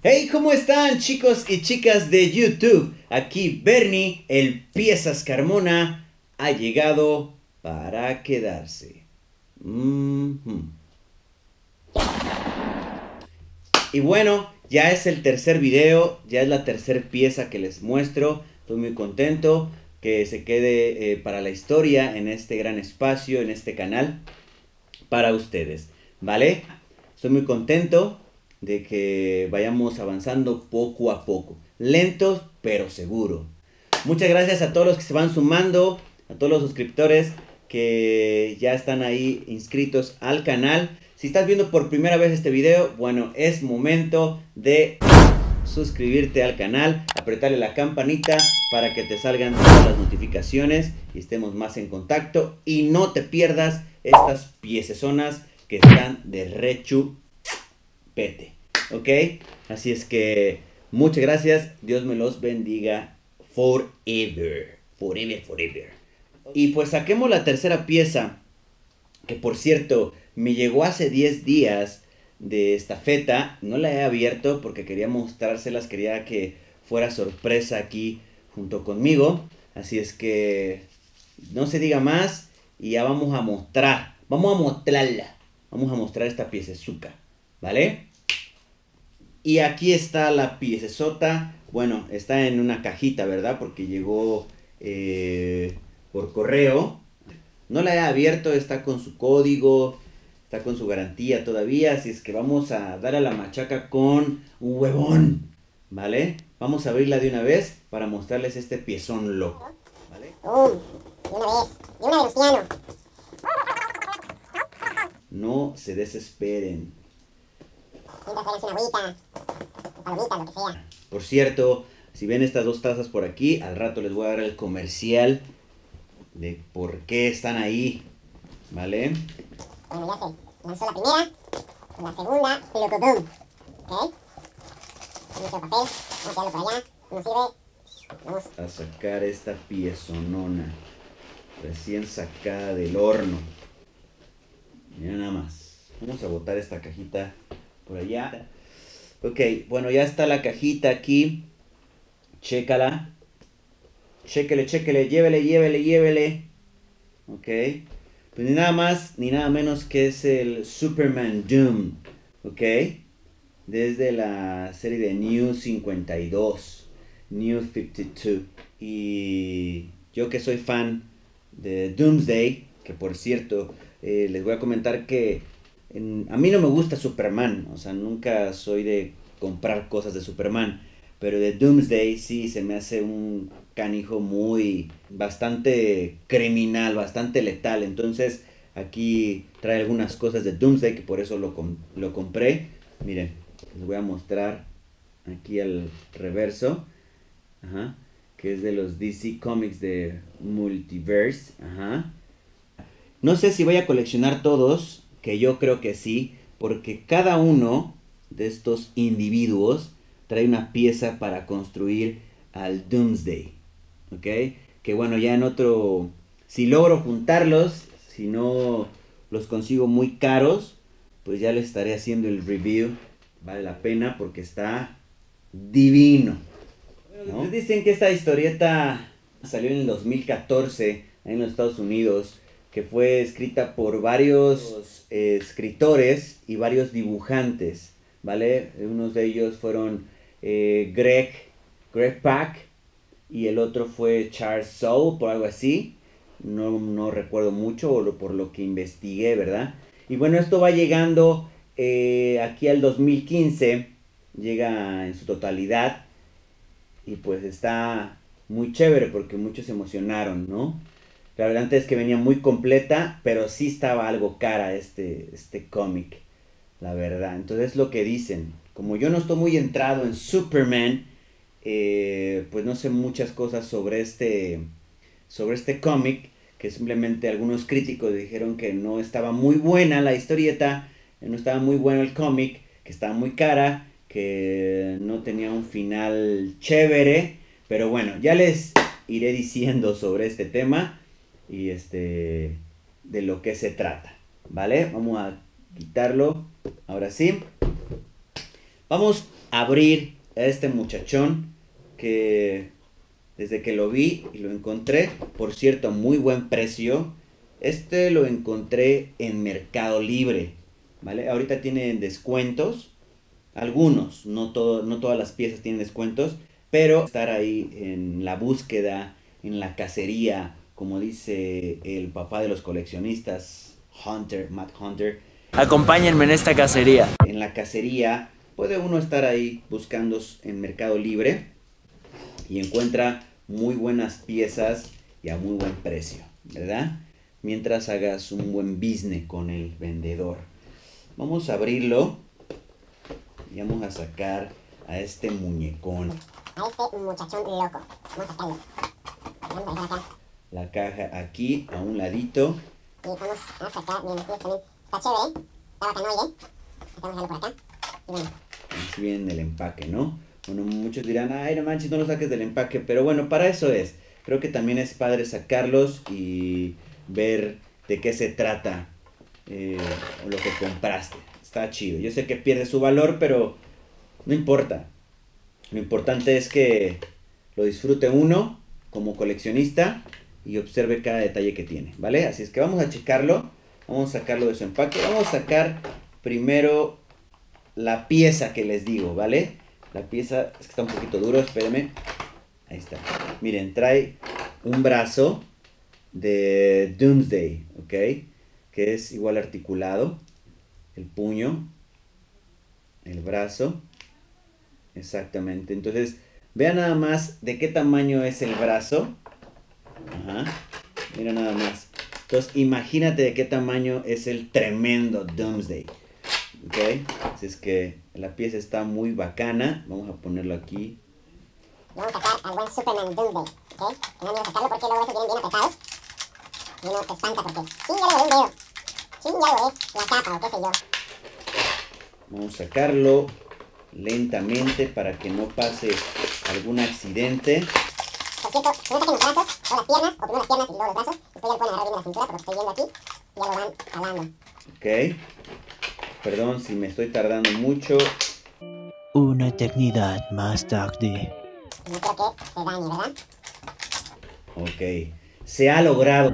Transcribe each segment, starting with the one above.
Hey, ¿cómo están, chicos y chicas de YouTube? Aquí Bernie, el Piezas Carmona, ha llegado para quedarse. Y bueno, ya es el tercer video, ya es la tercera pieza que les muestro. Estoy muy contento que se quede para la historia en este gran espacio, en este canal, para ustedes, ¿vale? Estoy muy contento de que vayamos avanzando poco a poco, lentos pero seguro. Muchas gracias a todos los que se van sumando, a todos los suscriptores que ya están ahí inscritos al canal. Si estás viendo por primera vez este video, bueno, es momento de suscribirte al canal, apretarle la campanita para que te salgan todas las notificaciones y estemos más en contacto y no te pierdas estas piecesonas que están de rechupete, ¿ok? Así es que muchas gracias, Dios me los bendiga forever, forever, forever. Y pues saquemos la tercera pieza, que por cierto me llegó hace 10 días de estafeta. No la he abierto porque quería mostrárselas, quería que fuera sorpresa aquí junto conmigo. Así es que no se diga más y ya vamos a mostrar, vamos a mostrarla, vamos a mostrar esta piecezuca, ¿vale? Y aquí está la piecesota. Bueno, está en una cajita, ¿verdad? Porque llegó por correo. No la he abierto, está con su código, está con su garantía todavía, así es que vamos a dar a la machaca con un huevón, ¿vale? Vamos a abrirla de una vez para mostrarles este piezón loco, ¿vale? De una vez, Luciano. No se desesperen. Siempre hacerles una agüita, palomitas, lo que sea. Por cierto, si ven estas dos tazas por aquí, al rato les voy a dar el comercial de por qué están ahí, ¿vale? Bueno, ya se lanzó la primera, la segunda, plocopum, ¿ok? Mucho papel, vamos a tirarlo por allá, no sirve, vamos. A sacar esta piezonona, recién sacada del horno. Mira nada más. Vamos a botar esta cajita por allá. Ok, bueno, ya está la cajita aquí. Chécala. Chéquele, chéquele, llévele, llévele, llévele. Ok. Pues ni nada más ni nada menos que es el Superman Doom. Ok. Desde la serie de New 52. New 52. Y yo que soy fan de Doomsday, que por cierto, les voy a comentar que a mí no me gusta Superman, o sea, nunca soy de comprar cosas de Superman, pero de Doomsday sí se me hace un canijo bastante criminal, bastante letal. Entonces aquí trae algunas cosas de Doomsday que por eso lo compré. Miren, les voy a mostrar aquí al reverso. Ajá, que es de los DC Comics de Multiverse. Ajá. No sé si voy a coleccionar todos, que yo creo que sí, porque cada uno de estos individuos trae una pieza para construir al Doomsday. ¿Ok? Que bueno, ya en otro, si logro juntarlos, si no los consigo muy caros, pues ya les estaré haciendo el review. Vale la pena porque está divino, ¿no? Dicen que esta historieta salió en el 2014 en los Estados Unidos, que fue escrita por varios escritores y varios dibujantes, ¿vale? Unos de ellos fueron Greg Pak y el otro fue Charles Soule, por algo así. No recuerdo mucho por lo que investigué, ¿verdad? Y bueno, esto va llegando aquí al 2015, llega en su totalidad. Y pues está muy chévere porque muchos se emocionaron, ¿no? La verdad es que venía muy completa, pero sí estaba algo cara este cómic, la verdad. Entonces es lo que dicen. Como yo no estoy muy entrado en Superman, pues no sé muchas cosas sobre este cómic, que simplemente algunos críticos dijeron que no estaba muy buena la historieta, no estaba muy bueno el cómic, que estaba muy cara, que no tenía un final chévere, pero bueno, ya les iré diciendo sobre este tema y de lo que se trata, ¿vale? Vamos a quitarlo, ahora sí. Vamos abrir a este muchachón que desde que lo vi y lo encontré, por cierto, a muy buen precio. Este lo encontré en Mercado Libre, ¿vale? Ahorita tienen descuentos, algunos, no todas las piezas tienen descuentos, pero estar ahí en la búsqueda, en la cacería, como dice el papá de los coleccionistas, Matt Hunter. Acompáñenme en esta cacería. En la cacería puede uno estar ahí buscando en Mercado Libre y encuentra muy buenas piezas y a muy buen precio, ¿verdad? Mientras hagas un buen business con el vendedor. Vamos a abrirlo y vamos a sacar a este muñecón. A este muchachón loco. Vamos a sacarlo. Vamos a dejar acá. La caja aquí, a un ladito. Y vamos a sacar, miren, este también está chévere. Está bacanoide. Estamos dejarlo por acá. Y bueno. Así viene el empaque, ¿no? Bueno, muchos dirán, ay, no manches, no lo saques del empaque. Pero bueno, para eso es. Creo que también es padre sacarlos y ver de qué se trata lo que compraste. Está chido. Yo sé que pierde su valor, pero no importa. Lo importante es que lo disfrute uno como coleccionista y observe cada detalle que tiene, ¿vale? Así es que vamos a checarlo. Vamos a sacarlo de su empaque. Vamos a sacar primero la pieza que les digo, ¿vale? La pieza es que está un poquito duro, espérenme. Ahí está. Miren, trae un brazo de Doomsday, ¿ok? Que es igual articulado. El puño, el brazo. Exactamente. Entonces, vean nada más de qué tamaño es el brazo. Ajá. Mira nada más. Entonces, imagínate de qué tamaño es el tremendo Doomsday. ¿Ok? Así es que la pieza está muy bacana. Vamos a ponerlo aquí. Y vamos a sacar al buen Superman Doomsday, ¿ok? No me voy a sacarlo porque luego esos vienen bien apretados. Y uno se espanta porque, sí, ya le volé un dedo. Sí, ya le volé la capa o qué sé yo. Vamos a sacarlo lentamente para que no pase algún accidente. Por cierto, si no saquen los brazos o las piernas, o primero las piernas y luego los brazos, después ya lo pueden agarrar bien de la cintura, por lo que estoy viendo aquí, y ya lo van jalando. Ok. Perdón si me estoy tardando mucho. Una eternidad más tarde. No creo que se dañe, ¿verdad? Ok. Se ha logrado.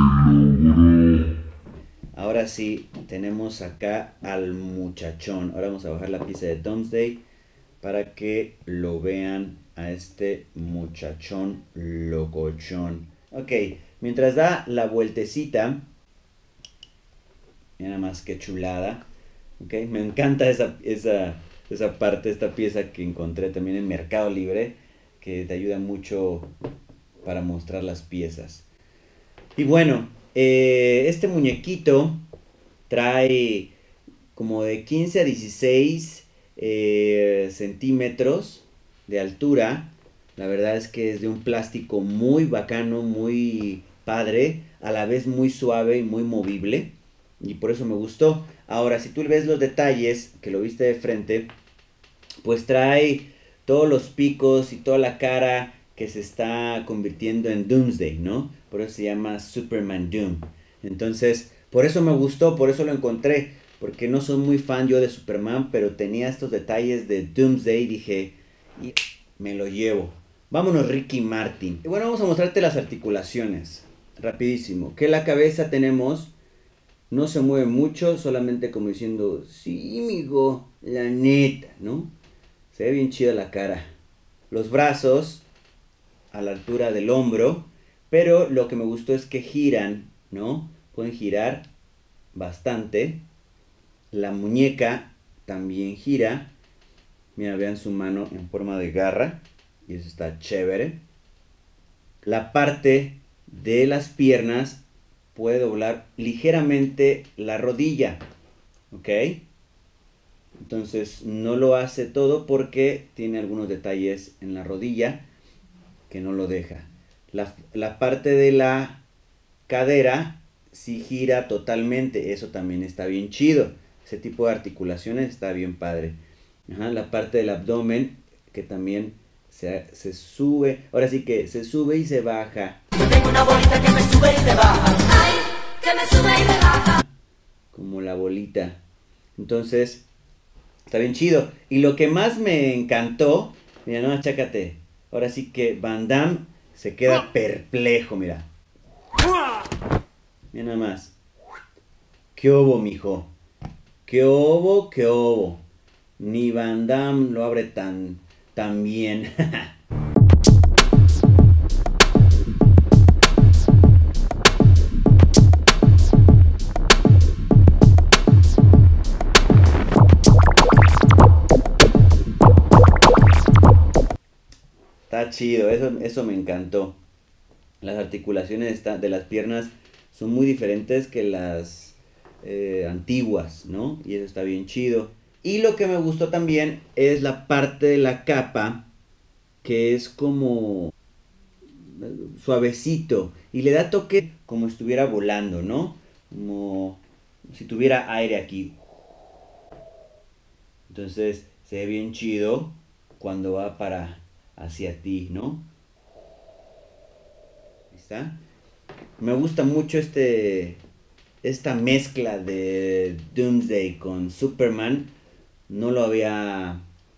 Ahora sí, tenemos acá al muchachón. Ahora vamos a bajar la pieza de Doomsday para que lo vean a este muchachón locochón. Ok, mientras da la vueltecita, mira nada más que chulada. Ok, me encanta esa parte, esta pieza que encontré también en Mercado Libre, que te ayuda mucho para mostrar las piezas. Y bueno, este muñequito trae como de 15 a 16 centímetros de altura. La verdad es que es de un plástico muy bacano, muy padre, a la vez muy suave y muy movible, y por eso me gustó. Ahora, si tú ves los detalles, que lo viste de frente, pues trae todos los picos y toda la cara que se está convirtiendo en Doomsday, ¿no? Por eso se llama Superman Doom. Entonces, por eso me gustó, por eso lo encontré, porque no soy muy fan yo de Superman, pero tenía estos detalles de Doomsday y dije, y me lo llevo. Vámonos, Ricky Martin. Y bueno, vamos a mostrarte las articulaciones, rapidísimo. Que la cabeza tenemos, no se mueve mucho, solamente como diciendo, sí, migo, la neta, ¿no? Se ve bien chida la cara. Los brazos a la altura del hombro, pero lo que me gustó es que giran, ¿no? Pueden girar bastante. La muñeca también gira. Mira, vean su mano en forma de garra, y eso está chévere. La parte de las piernas puede doblar ligeramente la rodilla, ¿ok? Entonces no lo hace todo porque tiene algunos detalles en la rodilla que no lo deja. La parte de la cadera sí gira totalmente, eso también está bien chido. Ese tipo de articulaciones está bien padre. Ajá, la parte del abdomen que también se sube, ahora sí que se sube y se baja. Yo tengo una bolita que me sube y me baja. Ay, que me sube y me baja. Como la bolita. Entonces, Está bien chido. Y lo que más me encantó, mira, no, chécate. Ahora sí que Van Damme se queda perplejo, mira. Mira nada más. ¿Qué hubo, mijo? ¿Qué hubo? ¿Qué hubo? Ni Van Damme lo abre tan bien. Está chido, eso me encantó. Las articulaciones de las piernas son muy diferentes que las antiguas, ¿no? Y eso está bien chido. Y lo que me gustó también es la parte de la capa que es como suavecito y le da toque como estuviera volando, ¿no? Como si tuviera aire aquí. Entonces se ve bien chido cuando va para hacia ti, ¿no? Ahí está. Me gusta mucho esta mezcla de Doomsday con Superman. No lo había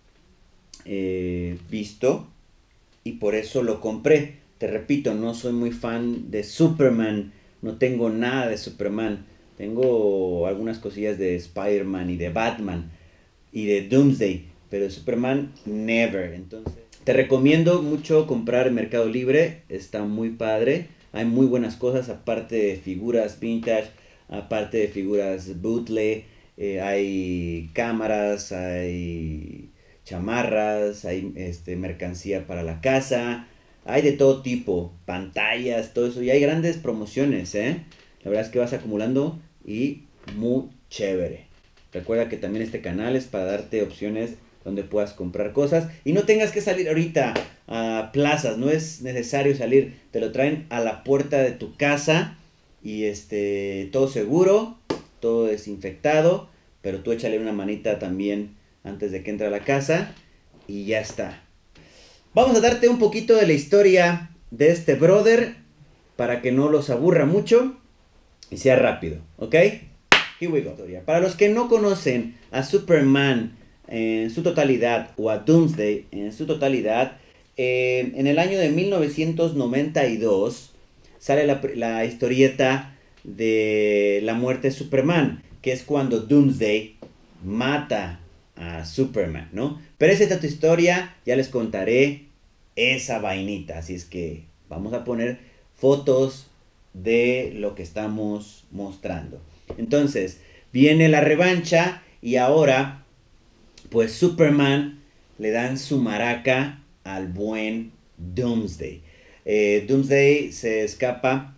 visto y por eso lo compré. Te repito, no soy muy fan de Superman. No tengo nada de Superman. Tengo algunas cosillas de Spider-Man y de Batman y de Doomsday, pero Superman never. Entonces te recomiendo mucho comprar en Mercado Libre. Está muy padre. Hay muy buenas cosas, aparte de figuras vintage, aparte de figuras bootleg. Hay cámaras, hay chamarras, hay mercancía para la casa. Hay de todo tipo, pantallas, todo eso. Y hay grandes promociones, ¿eh? La verdad es que vas acumulando y muy chévere. Recuerda que también este canal es para darte opciones donde puedas comprar cosas y no tengas que salir ahorita a plazas, no es necesario salir, te lo traen a la puerta de tu casa y todo seguro, todo desinfectado, pero tú échale una manita también antes de que entre a la casa y ya está. Vamos a darte un poquito de la historia de este brother para que no los aburra mucho y sea rápido, ¿ok? Here we go. Para los que no conocen a Superman en su totalidad o a Doomsday en su totalidad, en el año de 1992 sale la historieta de la muerte de Superman, que es cuando Doomsday mata a Superman, ¿no? Pero esa es otra historia, ya les contaré esa vainita, así es que vamos a poner fotos de lo que estamos mostrando. Entonces, viene la revancha y ahora pues Superman le dan su maraca al buen Doomsday. Doomsday se escapa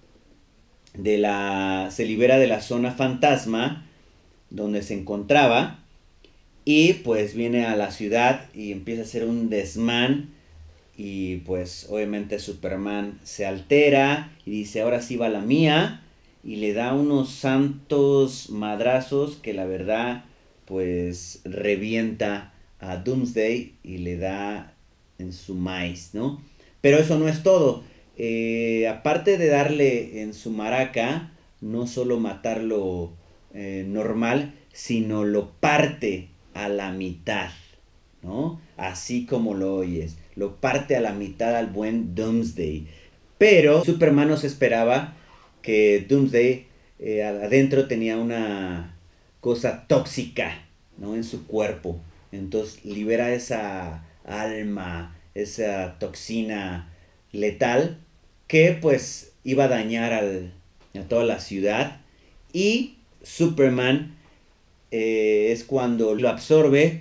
se libera de la zona fantasma donde se encontraba y pues viene a la ciudad y empieza a hacer un desmán y pues obviamente Superman se altera y dice ahora sí va la mía y le da unos santos madrazos que la verdad pues revienta a Doomsday y le da en su maíz, ¿no? Pero eso no es todo. Aparte de darle en su maraca, no solo matarlo normal, sino lo parte a la mitad, ¿no? Así como lo oyes. Lo parte a la mitad al buen Doomsday. Pero Superman no se esperaba que Doomsday adentro tenía una cosa tóxica, ¿no? En su cuerpo. Entonces libera esa alma, esa toxina letal que pues iba a dañar a toda la ciudad. Y Superman es cuando lo absorbe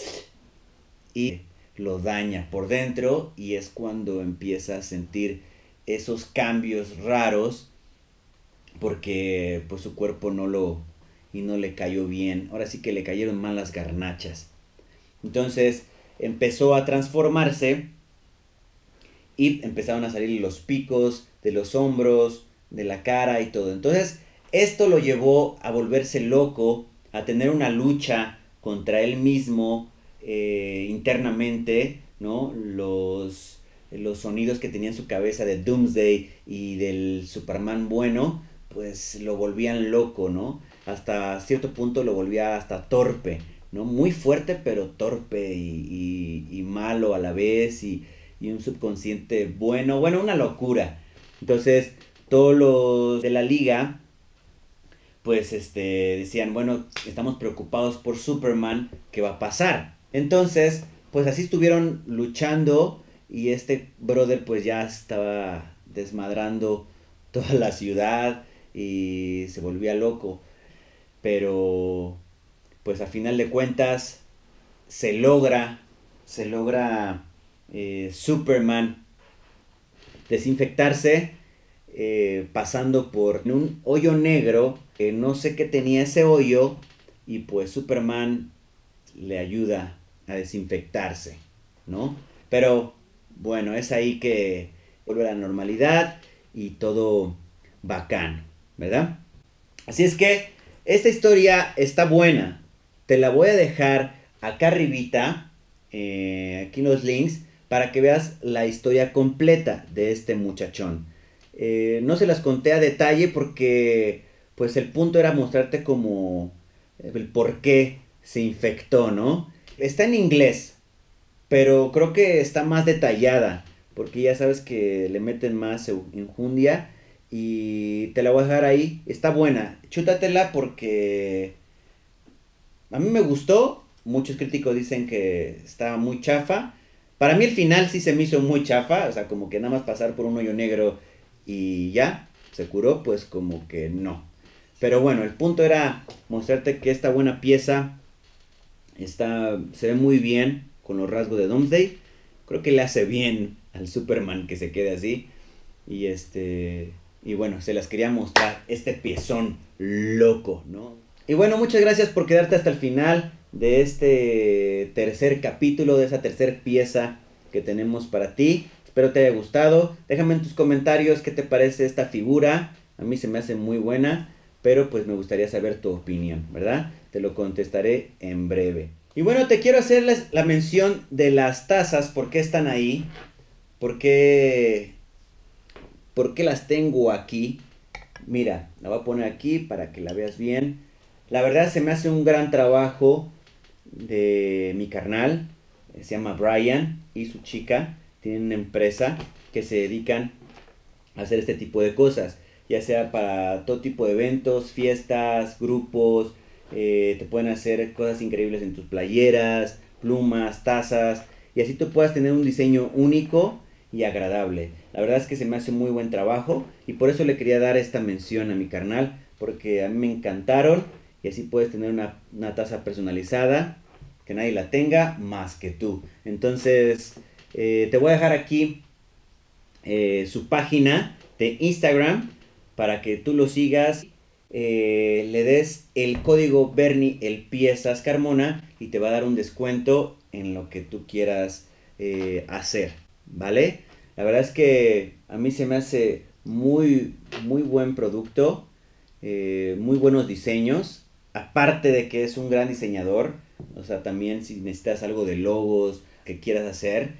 y lo daña por dentro y es cuando empieza a sentir esos cambios raros porque pues su cuerpo no le cayó bien. Ahora sí que le cayeron mal las garnachas. Entonces empezó a transformarse y empezaron a salir los picos de los hombros, de la cara y todo. Entonces esto lo llevó a volverse loco, a tener una lucha contra él mismo internamente, ¿no? Los sonidos que tenía en su cabeza de Doomsday y del Superman bueno, pues lo volvían loco, ¿no? Hasta cierto punto lo volvía hasta torpe. ¿no? Muy fuerte pero torpe y malo a la vez y un subconsciente bueno, una locura. Entonces todos los de la liga pues decían, bueno, estamos preocupados por Superman, ¿qué va a pasar? Entonces pues así estuvieron luchando y este brother pues ya estaba desmadrando toda la ciudad y se volvía loco. Pero pues a final de cuentas se logra Superman desinfectarse pasando por un hoyo negro que no sé qué tenía ese hoyo y pues Superman le ayuda a desinfectarse, ¿no? Pero bueno, es ahí que vuelve a la normalidad y todo bacán, ¿verdad? Así es que esta historia está buena. Te la voy a dejar acá arribita, aquí en los links, para que veas la historia completa de este muchachón. No se las conté a detalle porque pues el punto era mostrarte como el por qué se infectó, ¿no? Está en inglés, pero creo que está más detallada, porque ya sabes que le meten más enjundia. Y te la voy a dejar ahí. Está buena. Chútatela porque a mí me gustó. Muchos críticos dicen que estaba muy chafa. Para mí el final sí se me hizo muy chafa. O sea, como que nada más pasar por un hoyo negro y ya se curó. Pues como que no. Pero bueno, el punto era mostrarte que esta buena pieza se ve muy bien con los rasgos de Doomsday. Creo que le hace bien al Superman que se quede así. Y bueno, se las quería mostrar, este piezón loco, ¿no? Y bueno, muchas gracias por quedarte hasta el final de este tercer capítulo, de esa tercer pieza que tenemos para ti. Espero te haya gustado. Déjame en tus comentarios qué te parece esta figura. A mí se me hace muy buena, pero pues me gustaría saber tu opinión, ¿verdad? Te lo contestaré en breve. Y bueno, te quiero hacerles la mención de las tazas. ¿Por qué están ahí? ¿Por qué las tengo aquí? Mira, la voy a poner aquí para que la veas bien. La verdad se me hace un gran trabajo de mi carnal. Se llama Brian y su chica. Tienen una empresa que se dedican a hacer este tipo de cosas. Ya sea para todo tipo de eventos, fiestas, grupos. Te pueden hacer cosas increíbles en tus playeras, plumas, tazas. Y así tú puedas tener un diseño único y agradable. La verdad es que se me hace muy buen trabajo y por eso le quería dar esta mención a mi carnal, porque a mí me encantaron y así puedes tener una taza personalizada que nadie la tenga más que tú. Entonces te voy a dejar aquí su página de Instagram para que tú lo sigas, le des el código Bernie el Piezas Carmona y te va a dar un descuento en lo que tú quieras hacer, ¿vale? La verdad es que a mí se me hace muy buen producto, muy buenos diseños, aparte de que es un gran diseñador. O sea, también si necesitas algo de logos que quieras hacer,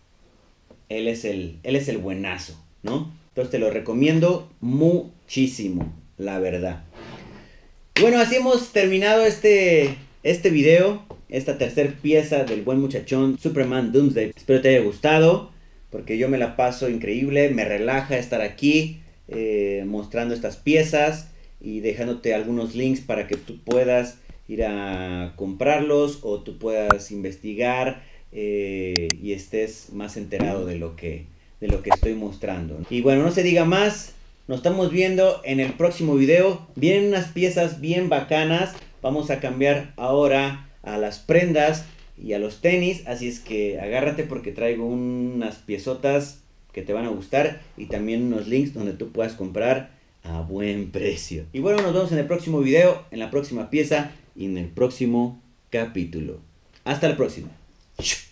él es el buenazo, ¿no? Entonces te lo recomiendo muchísimo, la verdad. Y bueno, así hemos terminado este video, esta tercer pieza del buen muchachón Superman Doomsday. Espero te haya gustado, porque yo me la paso increíble, me relaja estar aquí mostrando estas piezas y dejándote algunos links para que tú puedas ir a comprarlos o tú puedas investigar y estés más enterado de lo que estoy mostrando. Y bueno, no se diga más, nos estamos viendo en el próximo video. Vienen unas piezas bien bacanas, vamos a cambiar ahora a las prendas y a los tenis, así es que agárrate porque traigo unas piezotas que te van a gustar y también unos links donde tú puedas comprar a buen precio. Y bueno, nos vemos en el próximo video, en la próxima pieza y en el próximo capítulo. Hasta la próxima.